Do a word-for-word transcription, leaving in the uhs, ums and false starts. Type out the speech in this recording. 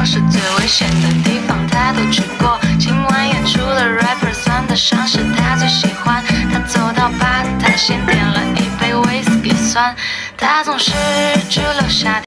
是最危险的地方，他都去过。今晚演出的 rapper 算得上是他最喜欢。他走到吧台，先点了一杯 whisky 酸，他总是只留下。